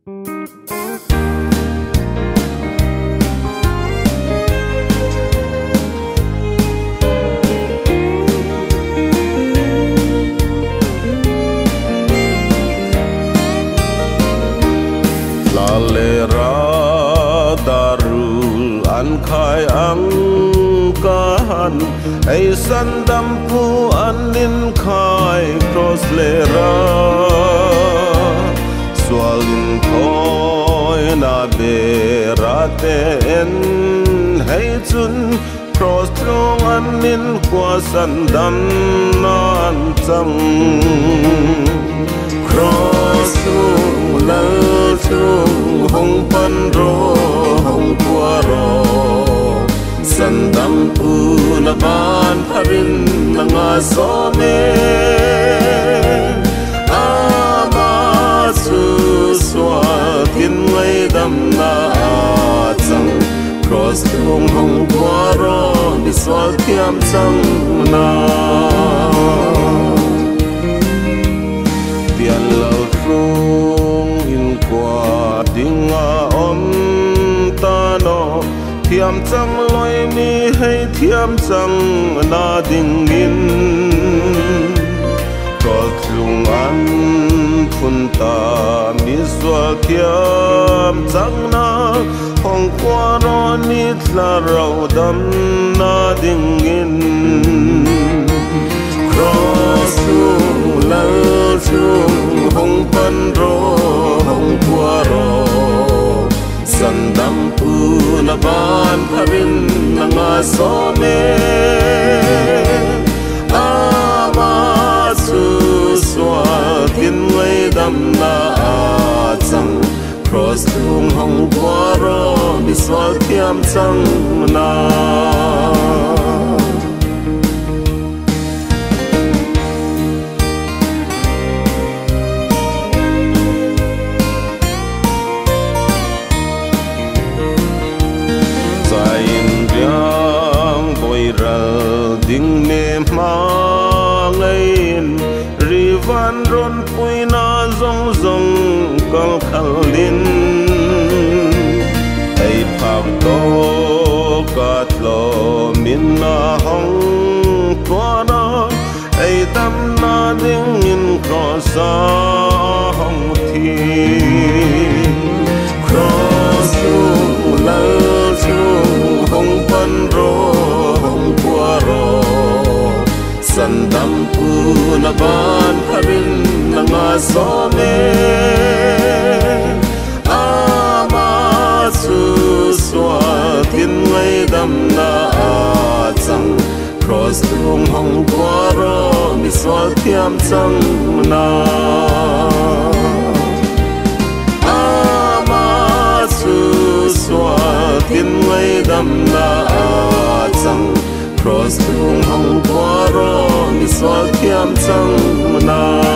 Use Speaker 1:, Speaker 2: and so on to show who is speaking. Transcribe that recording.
Speaker 1: An khai ang kahan ay sandampu anin khai cross lera swalin koi na berate en hay chun cross trong anin kwa sandam nan chang cross chung lal chung hong pan ro hong kwa ro sandam pu na ban parin nga some ama su swa tin ngai dam na chang cross chung hong kwa ro ni swal kiam chang na tian lo trung in kwa dinga om ta no thiam chang loi mi hay thiam chang na ding in ko lung an phun ta mi swal thiam chang na hong kwa ro ni thla rau dam na ding in cross lal chung hong pan ro hong kwa ro sandam pu na ban parin nga some ama su swa tin ngai dam na chang cross chung hong kwa ro mi swal kiam chang na ding ne ma ngain rivan ron puina zong zong kal khalin ai phak to kat lo min na hong tuana ai tam na ding in crossa hong thi cross to lal to hong pan ro sandam pu na ban parin nga some ama su swa tin ngai dam na chang cross chung hong kwa ro mi swal thiam chang na ama su swa tin ngai dam na chang cross chung hong kwa ro mi swal kiam chang na